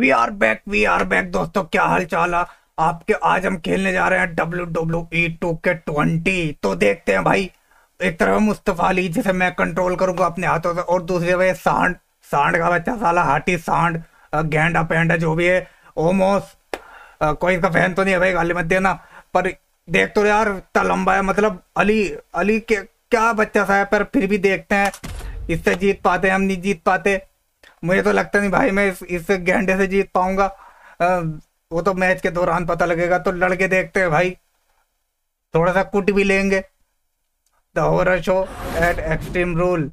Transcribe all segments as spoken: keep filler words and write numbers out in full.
We are back we are back दोस्तों, क्या हाल चाल है आपके। आज हम खेलने जा रहे हैं W W E two K twenty. तो देखते हैं भाई, एक तरफ मुस्तफा अली जिसे मैं कंट्रोल करूंगा अपने हाथों से, और दूसरी भाई सांड सांड का बच्चा साला हाथी सांड गेंडा पेंडा जो भी है ओमोस। कोई इसका फैन तो नहीं है भाई, गाली मत देना, पर देख तो यार इतना लंबा है, मतलब अली अली के क्या बच्चा सा है, पर फिर भी देखते हैं इससे जीत पाते हैं हम नहीं जीत पाते। मुझे तो लगता नहीं भाई मैं इस, इस गेंडे से जीत पाऊंगा, वो तो मैच के दौरान पता लगेगा। तो लड़के देखते हैं भाई, थोड़ा सा कुट भी लेंगे। The horror show at extreme rule.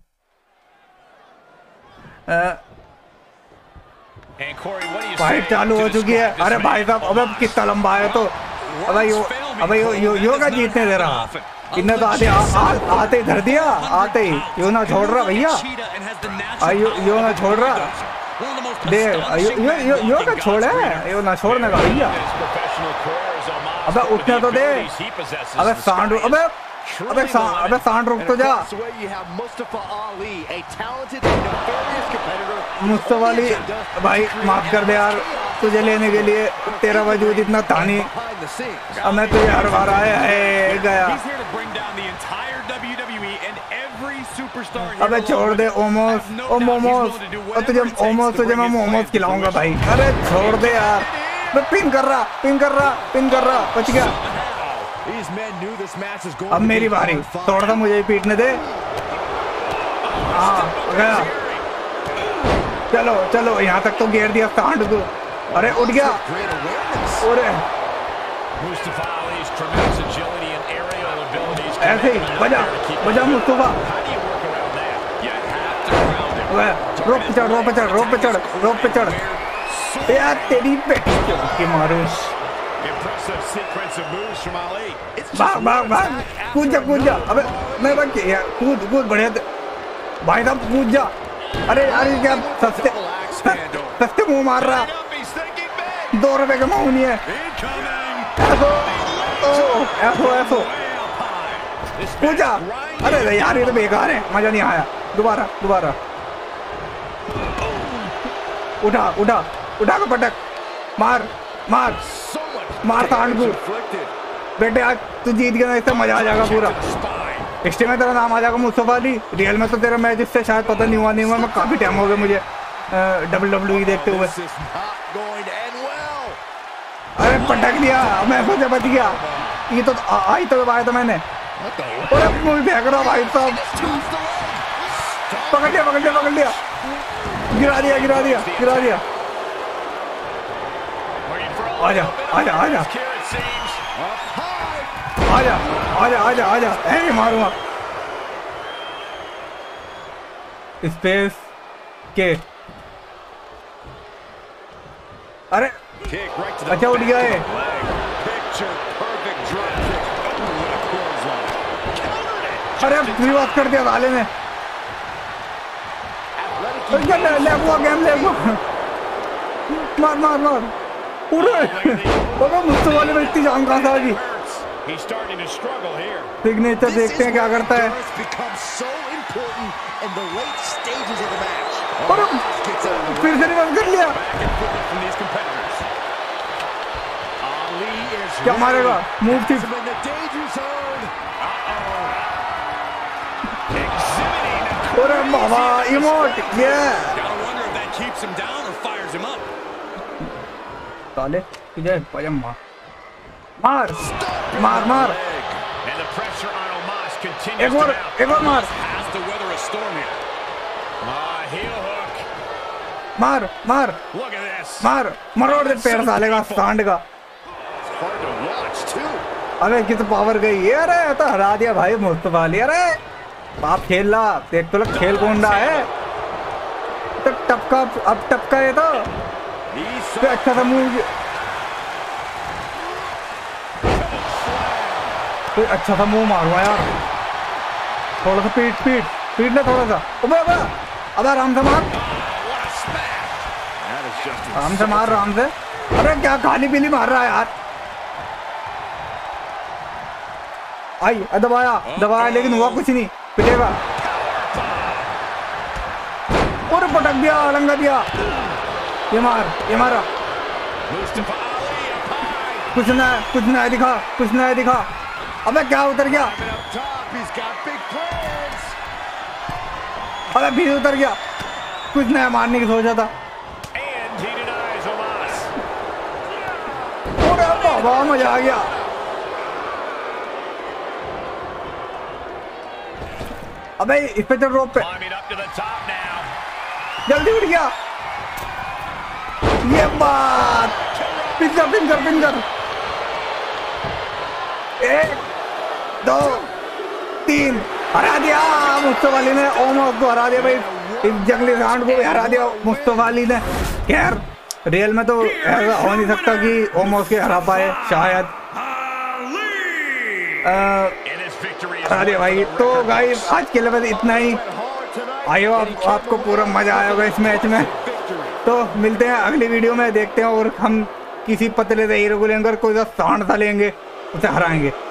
Fight चालू हो चुकी है। अरे भाई साहब अबे कितना लंबा है, तो अबे यो अबे यो यो यो का जीतने दे रहा, इन्हें तो आते आ, आ, आते ही धर दिया, आते ही यो ना छोड़ रहा भैया, यो यो ना छोड़ रहा दे, यो यो यो यो का छोड़ है, यो ना छोड़ने का भैया। अबे उठने तो दे, अबे सांड, अबे अबे सांड, अबे सांड रुक तो जा। मुस्तफा अली भाई माफ कर दे यार, तुझे लेने के लिए तेरा वजूद इतना था नहीं, अब मैं तुझे हर बार आया है गया। अबे छोड़ दे ओमोस, ओ मोमोस, और तुझे ओमोस तुझे मैं मोमोस खिलाऊंगा भाई। अरे छोड़ दे यार, मैं पिन कर रहा पिन कर रहा पिन कर रहा बच गया। अब मेरी बारी, थोड़ा सा मुझे पीटने दे। हाँ गया, चलो चलो यहाँ तक तो घेर दिया सांड को। अरे उठ गया, अरे ऐसे ही बजा बजा मुस्तफा। रोप पे चढ़ रोप पे चढ़ रोप पे चढ़ रोप पे चढ़ यार, तेरी बेटी की मारू। भाग भाग भाग, कूद जा कूद जा। अबे मैं बच यार, कूद कूद बढ़िया भाई साहब, कूद जा। अरे यार क्या सस्ते सस्ते मुंह मार रहा, दो रुपए का मुंह नहीं है। ऐसो ऐसो ऐसो कूद जा। अरे यार ये तो बेकार है, मजा नहीं आया। दोबारा दोबारा उठा उठा उठा को पटक, मार मार मार सांड को। बेटे आज तू जीत गया, इससे मजा आ जाएगा पूरा। एक्सट्रीम में तेरा नाम आ जाएगा मुस्तफा अली। रियल में तो तेरा मैच इससे शायद पता नहीं हुआ नहीं हुआ, मैं काफी टाइम हो गया मुझे डब्ल्यू डब्ल्यू ई देखते हुए। अरे पटक दिया, मैं सोचा बच गया, ये तो आई तो दबाया था मैंने। मुझे फेंक रहा भाई साहब, पकड़ लिया पकड़ लिया पकड़ लिया, गिरा दिया गिरा दिया गिरा दिया। आजा आजा आजा आजा आजा आजा आजा, ऐसे मारूंगा। स्पेस के, अरे अच्छा उठ गया है। अरे विवाद कर दिया साले ने, ले हुआ गेम ले हुआ, मार मार मार पूरे। मुस्तफा वाले में इतनी जान कहाँ से आ गई। सिग्नेचर देखते हैं क्या करता है। और फिर से रिवर्स कर लिया, क्या मारेगा मूव थी। अरे बाबा इमोट ये साले तुझे पजम्मा मार मार मार, एक और एक और मार मार मार मार मरोड़ दे पैर साले का सांड का। अरे किस पावर गई ये, अरे तो हरा दिया भाई मुस्तफा अली। अरे आप खेल रहा देख तो लग खेल कौन रहा है, तो टपका अब टपका है तो अच्छा सा मूव, कोई अच्छा सा मुंह मारूंगा यार। थोड़ा सा पीट पीट पीट ले थोड़ा सा। अबे अबे अबे आराम से मार, आराम से मार आराम से। अरे क्या खाली पीली मार रहा है यार। आई दबाया दबाया लेकिन हुआ कुछ नहीं, पिटेगा। और पटक दिया लंगा दिया। ये मार, ये मारा। कुछ ना कुछ ना दिखा, कुछ ना दिखा। अबे क्या उतर गया, अबे भी उतर गया। कुछ नया मारने की सोचा था। अरे बाबा मजा आ गया। अबे इस पे चल, रोप पे जल्दी उठ गया। ये बात, पिंजर पिंजर पिंजर। एक दो तीन, हरा दिया मुस्तफा अली ने। ओमोस को हरा दिया भाई, इस जंगली सांड को हरा दिया मुस्तफा अली ने। खैर रियल में तो ऐसा हो नहीं सकता कि ओमोस के हरा पाए, शायद हरा दिया भाई। तो गाइस आज के लिए बस इतना ही। आई होप आपको पूरा मजा आया होगा इस मैच में। तो मिलते हैं अगली वीडियो में, देखते हैं और हम किसी पतले से हीरो को लेकर कोई सा सांड सा लेंगे, उसे हराएंगे।